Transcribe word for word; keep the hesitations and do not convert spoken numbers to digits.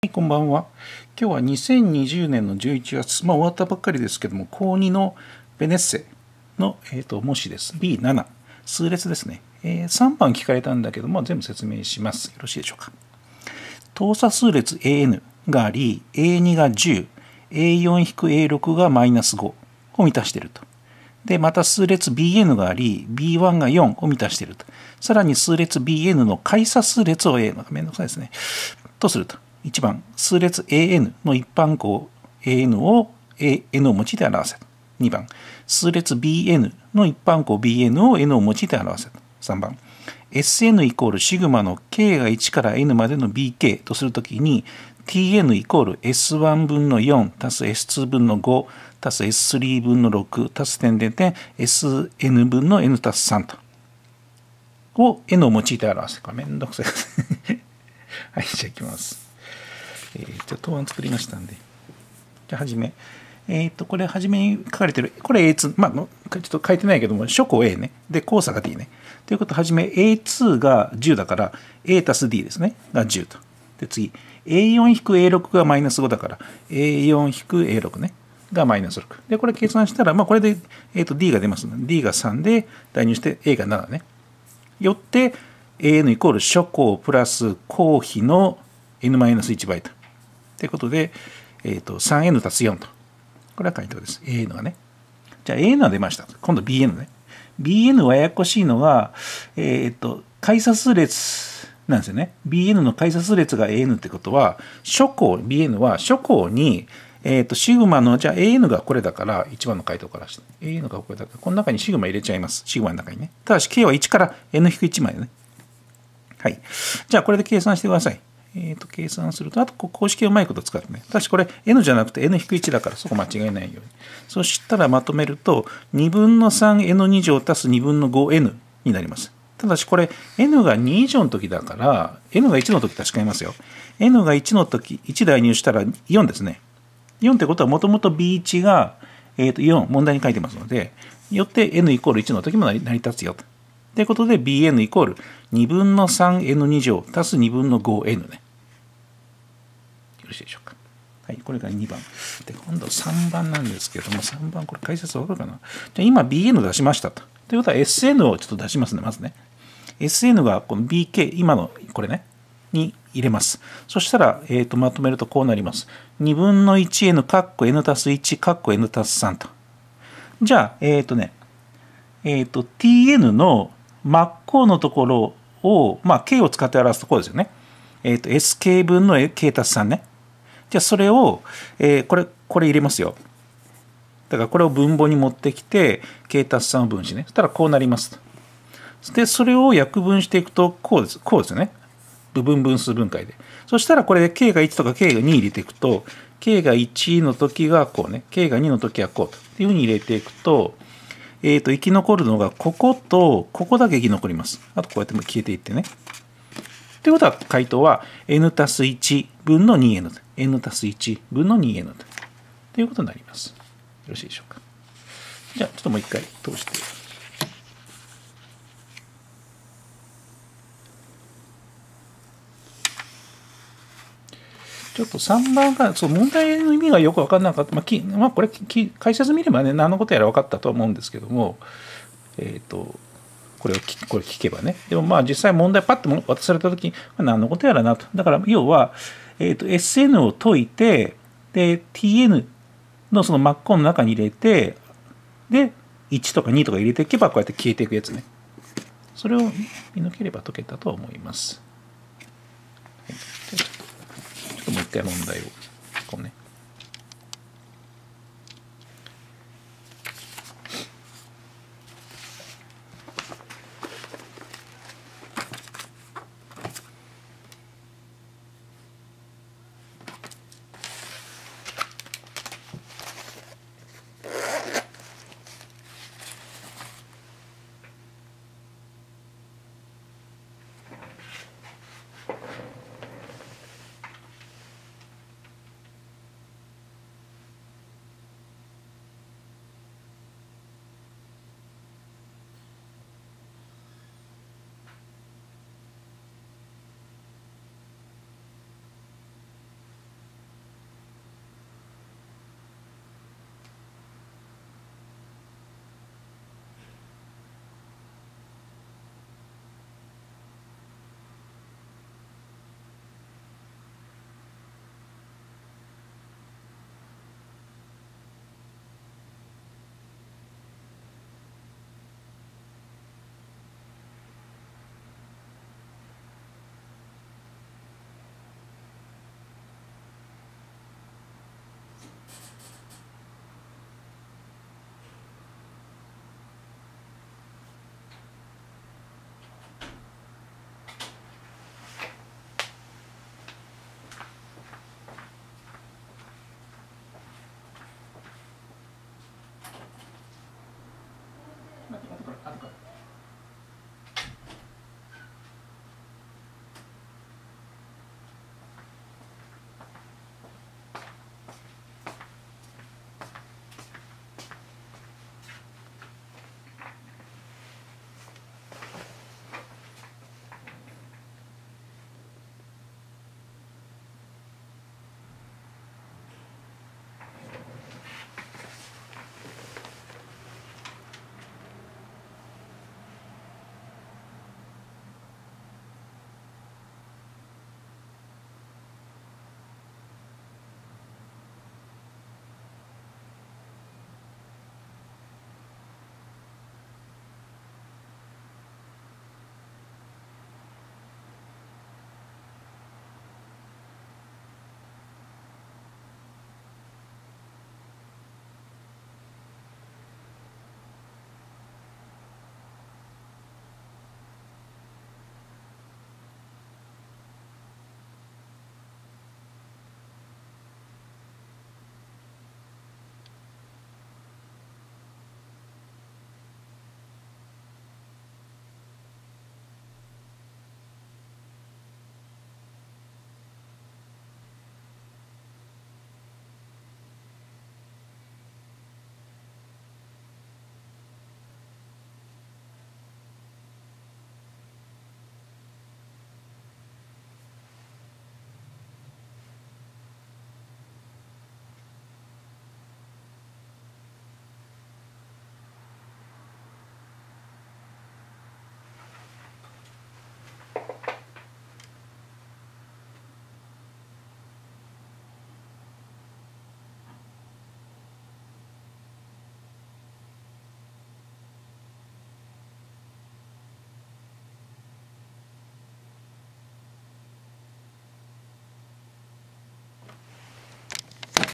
こんばんは。今日はにせんにじゅうねんのじゅういちがつ、まあ、終わったばっかりですけども、高にのベネッセの、えー、と模試です。ビーなな、数列ですね。えー、さんばん聞かれたんだけども、全部説明します。よろしいでしょうか。等差数列 エーエヌ があり、エーに がじゅう、エーよん エーろく がマイナスごを満たしていると。で、また数列 ビーエヌ があり、ビーワン がよんを満たしていると。さらに数列 ビーエヌ の解差数列を A のめんどくさいですね。とすると。いちばん、数列 エーエヌ の一般項 エーエヌ を N を用いて表せ。にばん、数列 ビーエヌ の一般項 ビーエヌ を N を用いて表せ。さんばん、エスエヌ イコールシグマの K がいちから N までの ビーケー とするときに ティーエヌ イコール エスワン 分のよん足す エスツー 分のご足す エススリー 分のろく足す点々点 エスエヌ 分の N 足すさんとを N を用いて表せ。これめんどくさいです。はい、じゃあいきます。えー、じゃあ答案作りましたんで。じゃあはじめ。えっ、ー、と、これはじめに書かれてる、これ エーツー、まあ、ちょっと書いてないけども、初項 A ね。で、交差が D ね。ということはじめ エーツー がじゅうだから、A 足す D ですね。がじゅうと。で、次、エーよん エーろく がマイナスごだから、エーよん エーろく ね。がマイナスろく。で、これ計算したら、まあ、これで、えー、と D が出ますので、D がさんで代入して A がななね。よって、エーエヌ イコール初項プラス項比の エヌマイナスいち 倍と。ということで、えー、と スリーエヌ 足すよんと。これは回答です。エーエヌ がね。じゃあ エーエヌ は出ました。今度 ビーエヌ ね。ビーエヌ はややこしいのが、えっ、ー、と、解差数列なんですよね。ビーエヌ の解差数列が エーエヌ ってことは、初項、ビーエヌ は初項に、えっ、ー、と、シグマの、じゃあ エーエヌ がこれだから、いちばんの回答からして、エーエヌ がこれだから、この中にシグマ入れちゃいます。シグマの中にね。ただし K はいちから エヌいち までね。はい。じゃあこれで計算してください。えっ、ー、と、計算すると、あと公式をうまいこと使ってね。ただしこれ N じゃなくて エヌいち だからそこ間違えないように。そしたらまとめると、にぶんの さんエヌに 乗足すにぶんの ごエヌ になります。ただしこれ N がに以上の時だから、N がいちの時確かめますよ。N がいちの時、いち代入したらよんですね。よんってことはもともと ビーワン が、えー、とよん、問題に書いてますので、よって N イコールいちの時も成り立つよと。ということで ビーエヌ イコールにぶんの さんエヌに 乗足すにぶんの ごエヌ ね。よろしいでしょうか。はい、これがにばん。で、今度さんばんなんですけども、さんばんこれ解説わかるかな。じゃあ今 ビーエヌ 出しましたと。ということは エスエヌ をちょっと出しますね、まずね。エスエヌ がこの ビーケー、今のこれね、に入れます。そしたら、えー、とまとめるとこうなります。にぶんの いちエヌ、カッコ N 足すいち、カッコ N 足すさんと。じゃあ、えっ、ー、とね、えっ、ー、と ティーエヌ の真っ向のところを、まあ、K を使って表すところですよね。えっ、ー、と、エスケー 分の K 足すさんね。じゃあ、それを、えー、これ、これ入れますよ。だから、これを分母に持ってきて、K 足すさんを分子ね。そしたら、こうなります。で、それを約分していくと、こうです。こうですよね。部分分数分解で。そしたら、これで K がいちとか K がに入れていくと、K がいちの時がこうね。K がにの時はこうと。っていうふうに入れていくと、えっ、ー、と、生き残るのが、ここと、ここだけ生き残ります。あと、こうやって消えていってね。ということは、回答は N たすいち分の にエヌ。N たすいち分の にエヌ ということになります。よろしいでしょうか。じゃあ、ちょっともう一回通して。ちょっとさんばんが、そう、問題の意味がよく分からなかった。まあ、きまあ、これ、解説見ればね、何のことやら分かったとは思うんですけども、えっ、ー、と、これを聞これ聞けばね。でもまあ実際問題パッと渡されたときに、何のことやらなと。だから要は、えっ、ー、と エスエヌ を解いて、で、ティーエヌ のその真っ向の中に入れて、で、いちとかにとか入れていけばこうやって消えていくやつね。それを見抜ければ解けたと思います。はい、ちょっともう一回問題を、こうね。 後から